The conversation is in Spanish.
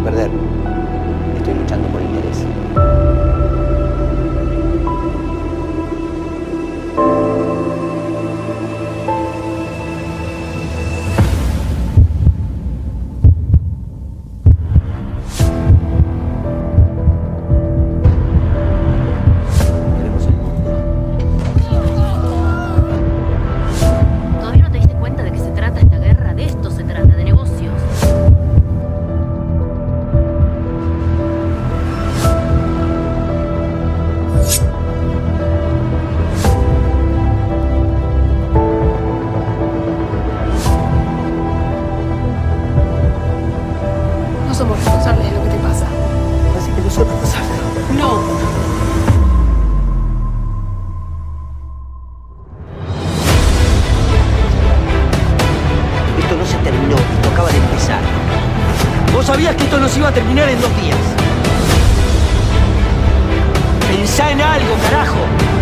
a perder. Estoy luchando por interés. No somos responsables de lo que te pasa. Así que no soy responsable. No. Esto no se terminó, esto acaba de empezar. Vos sabías que esto no se iba a terminar en 2 días. Pensá en algo, carajo.